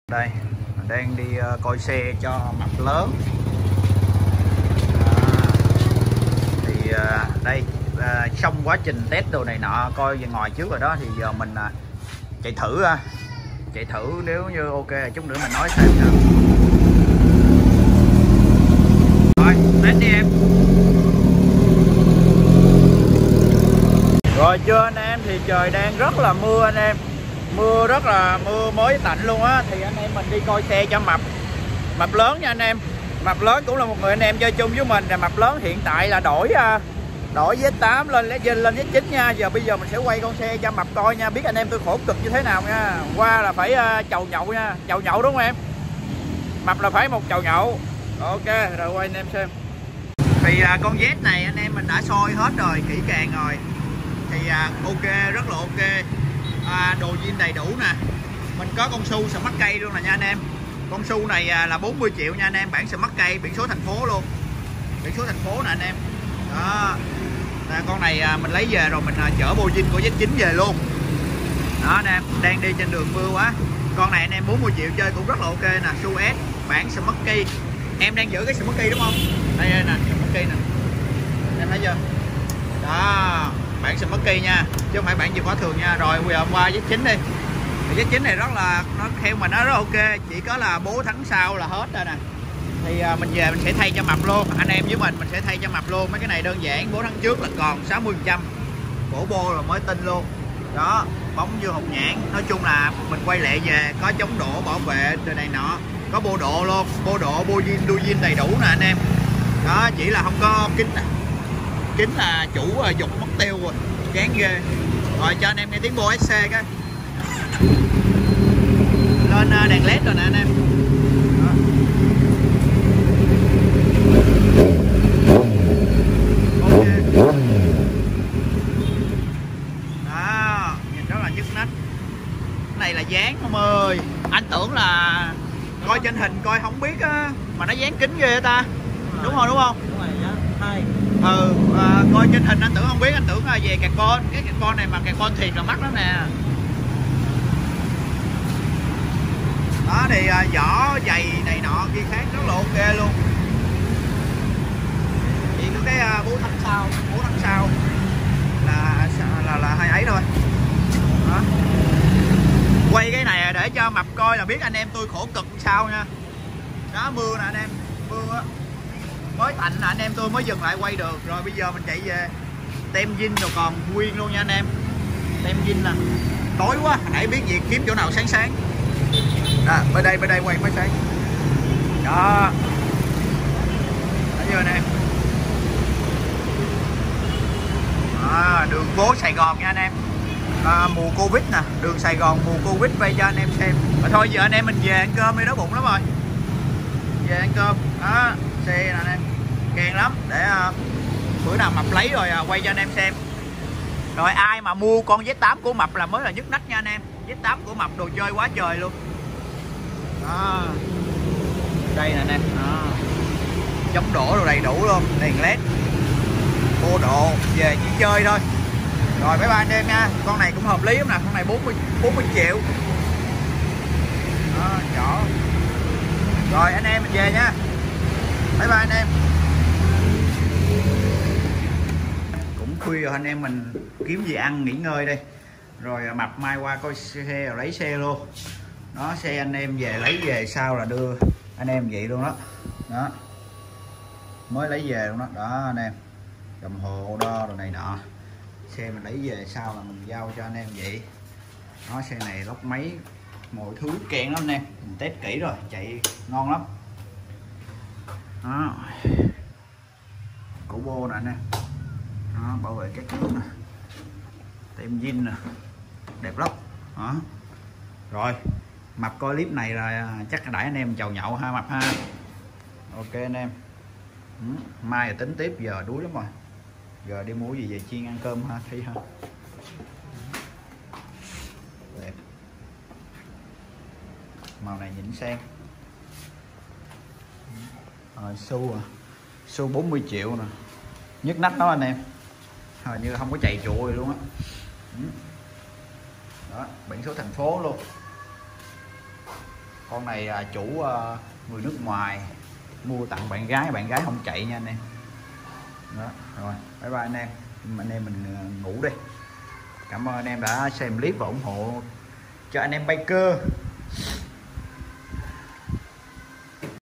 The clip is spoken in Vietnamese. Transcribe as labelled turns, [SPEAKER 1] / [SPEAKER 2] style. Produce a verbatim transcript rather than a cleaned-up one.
[SPEAKER 1] Đây mình đang đi uh, coi xe cho mập lớn. À, thì uh, đây uh, xong quá trình test đồ này nọ coi về ngoài trước rồi đó, thì giờ mình uh, chạy thử uh, chạy thử nếu như ok chút nữa mình nói thêm nha. Rồi test đi em. Rồi chưa anh em, thì trời đang rất là mưa anh em, mưa rất là mưa mới tạnh luôn á. Thì anh em mình đi coi xe cho mập mập lớn nha anh em. Mập lớn cũng là một người anh em chơi chung với mình. Là mập lớn hiện tại là đổi đổi Z tám lên lên Z chín nha. Giờ bây giờ mình sẽ quay con xe cho mập coi nha, biết anh em tôi khổ cực như thế nào nha. Qua là phải chầu nhậu nha, chầu nhậu đúng không em? Mập là phải một chầu nhậu. Ok rồi quay anh em xem. Thì con Z này anh em mình đã soi hết rồi, kỹ càng rồi. Thì à, ok, rất là ok. À, đồ zin đầy đủ nè. Mình có con su smart cây luôn nè nha anh em. Con su này à, là bốn mươi triệu nha anh em, bản smart cây, biển số thành phố luôn. Biển số thành phố nè anh em. Đó. À, con này à, mình lấy về rồi mình à, chở bô zin của Z chín về luôn. Đó anh em, đang đi trên đường mưa quá. Con này anh em bốn mươi triệu chơi cũng rất là ok nè, su S, bản smart cây. Em đang giữ cái smart cây đúng không? Đây, đây nè, smart cây nè. Em thấy chưa? Đó, bản smart key nha, chứ không phải bản chìa khóa thường nha. Rồi bây giờ qua Z chín đi. Z chín này rất là, nó theo mình nó rất ok, chỉ có là bố thắng sau là hết rồi nè. Thì à, mình về mình sẽ thay cho mập luôn, anh em với mình mình sẽ thay cho mập luôn. Mấy cái này đơn giản, bố thắng trước là còn sáu mươi phần trăm, cổ bô rồi mới tinh luôn. Đó, bóng vô hột nhãn, nói chung là mình quay lẹ về, có chống đổ bảo vệ từ này nọ, có bô độ luôn, bô độ, bô zin, đuôi zin đầy đủ nè anh em. Đó, chỉ là không có kính nè, kính là chủ dục mất tiêu rồi, gán ghê. Rồi cho anh em nghe tiếng bô ét xê cái lên đèn led rồi nè anh em. Đó. Ok. Đó, nhìn rất là nhức nách. Cái này là dán không ơi, anh tưởng là coi trên hình coi không biết á, mà nó dán kính ghê ta. Đúng không, đúng không?
[SPEAKER 2] Đúng rồi đó. Hai.
[SPEAKER 1] Ừ, à, coi trên hình anh tưởng không biết, anh tưởng là về carbon. Cái carbon này mà carbon thiệt là mắc lắm nè. Đó thì à, vỏ dày này nọ kia khác rất là ok luôn. Chỉ có cái à, bố thắng sau, bố thắng sau là là là hai ấy thôi. Đó. Quay cái này để cho mập coi là biết anh em tôi khổ cực sao nha. Đó, mưa nè anh em, mưa á. Mới tạnh là anh em tôi mới dừng lại quay được. Rồi bây giờ mình chạy về, tem zin rồi còn nguyên luôn nha anh em. Tem zin nè, tối quá nãy biết gì kiếm chỗ nào sáng sáng. Đó, bên đây bên đây quay mới sáng. Đó, thấy chưa anh em? À, đường phố Sài Gòn nha anh em. À, mùa Covid nè, đường Sài Gòn mùa Covid quay cho anh em xem. Mà thôi giờ anh em mình về ăn cơm đi, đói bụng lắm rồi. Về ăn cơm. Đó, xe nè anh em, kèn lắm. Để uh, bữa nào mập lấy rồi uh, quay cho anh em xem. Rồi ai mà mua con Z tám của mập là mới là nhức nách nha anh em. Z tám của mập đồ chơi quá trời luôn. Đó. Đây nè anh em. Đó. Chống đổ đồ đầy đủ luôn, đèn led, bô độ, về chỉ chơi thôi. Rồi bye bye anh em nha. Con này cũng hợp lý lắm nè, con này bốn mươi triệu. Đó, nhỏ. Rồi anh em mình về nha. Bye bye anh em. Cũng khuya rồi, anh em mình kiếm gì ăn nghỉ ngơi đây. Rồi mập mai qua coi xe rồi lấy xe luôn. Đó, xe anh em về lấy về sau là đưa anh em vậy luôn đó. Đó, mới lấy về luôn đó. Đó anh em, đồng hồ đo rồi này nọ. Xe mình lấy về sau là mình giao cho anh em vậy. Đó, xe này lốc máy mọi thứ kẹn lắm anh em, mình test kỹ rồi, chạy ngon lắm. Đó, cổ bô nè anh em. Đó, bảo vệ các nước nè, tem zin nè, đẹp lắm. Đó. Rồi mập coi clip này là chắc đãi anh em chầu nhậu ha mập ha. Ok anh em. Ừ, mai là tính tiếp, giờ đuối lắm rồi. Giờ đi mua gì về chiên ăn cơm ha, thấy ha. Đẹp. Màu này nhìn sang. Rồi xu à, xu bốn mươi triệu nè, nhức nách đó anh em, hình như không có chạy trụi luôn á. Đó, biển số thành phố luôn. Con này à, chủ à, người nước ngoài mua tặng bạn gái, bạn gái không chạy nha anh em. Đó, rồi bye bye anh em, anh em mình ngủ đi. Cảm ơn anh em đã xem clip và ủng hộ cho anh em biker.